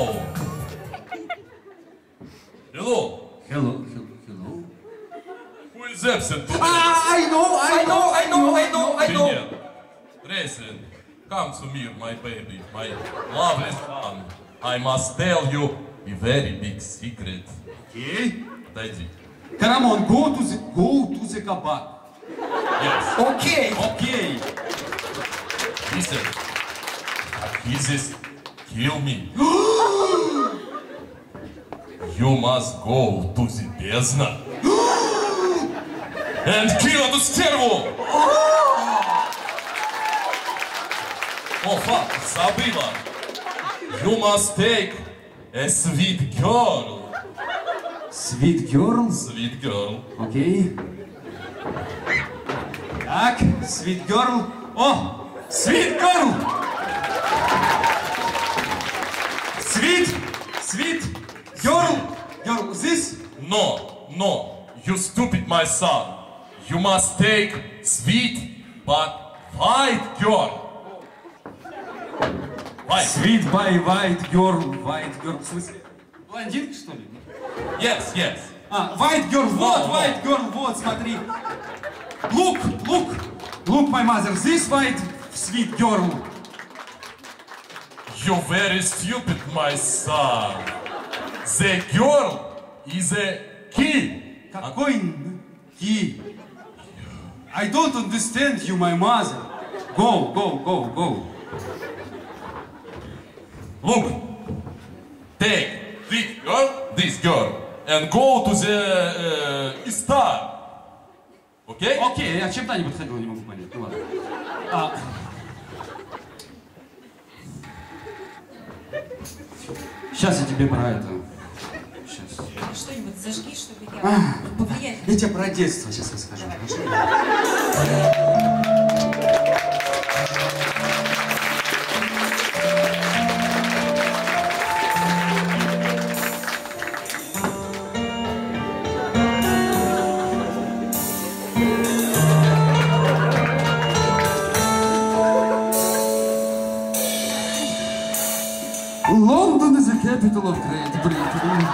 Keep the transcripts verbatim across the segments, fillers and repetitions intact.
Hello. Hello. Hello, hello, hello. Who is absent today? Ah, I know, I know, I know, I know, I know. Привет. Dresden, come to me, my baby, my lovely son. I must tell you a very big secret. Okay. Отойди. Karamon, go to the, go to the kabak. Yes. Okay, okay. Listen. Achilles, kill me. You must go to the бездна and kill эту стерву. Oh fuck, забыла. You must take a sweet girl. Sweet girl. Sweet girl. Окей. Так, sweet girl. О, sweet girl. Sweet, sweet girl. Girl, this? No, no, you stupid my son. You must take sweet but white girl. White. Sweet by white girl, white girl. В смысле, блондинка, что ли? Yes, yes. А, white girl, вот, No, no. white girl, вот, смотри. Look, look, look, my mother, this white sweet girl. You very stupid, my son. The girl is a key. Какой ки? I don't understand you, my mother. Go, go, go, go. Look, take this girl, this girl, and go to the uh, star. Okay? Окей, а чем Таня подходила, не могу понять. Ну ладно. А... Сейчас я тебе про это. Сейчас. Что-нибудь зажги, чтобы я повлиять. Я тебе про детство сейчас расскажу. London is the capital of Great Britain.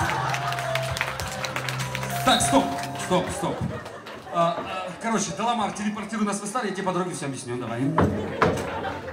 Так, стоп, стоп, стоп. А, а, короче, Деламар, телепортируй нас в Исталию, я тебе подробнее все объясню, давай.